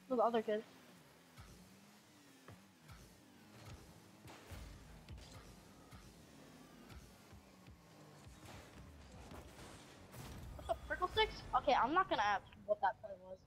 with the other kid. What's up, Prickle Sticks? Okay, I'm not gonna ask what that play was.